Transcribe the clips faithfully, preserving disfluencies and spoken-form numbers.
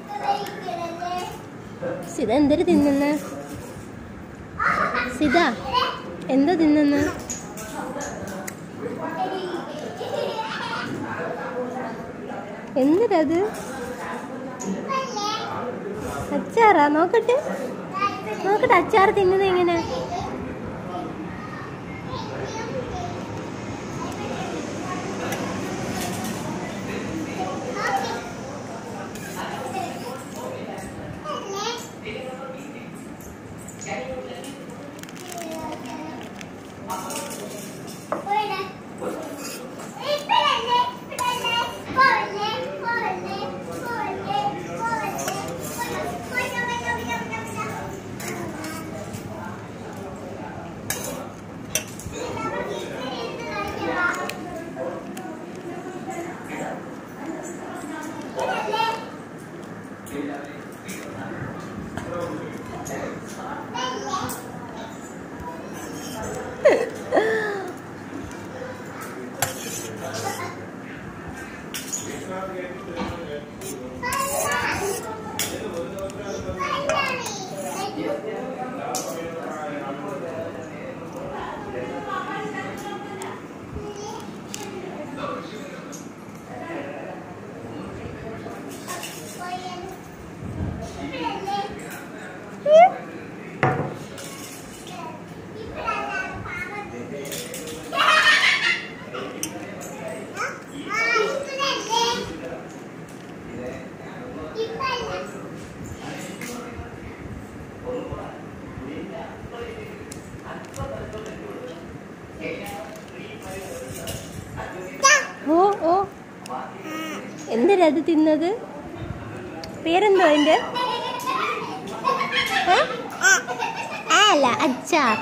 സിത എന്തൊരു തിന്നുന്ന സിത എന്താ തിന്നുന്ന എന്തിനത് അച്ചാറാ നോക്കട്ടെ നോക്കട്ടെ അച്ചാർ തിന്നുന്നത് എങ്ങനെ ഓ ഓ എന്തിനാ അത് തിന്നത് പേരെന്തോ അതിന്റെ അല്ല അച്ചാർ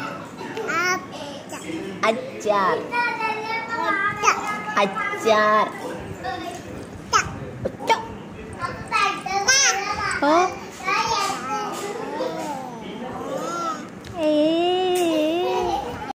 അച്ചാർ അച്ചാർ ഓ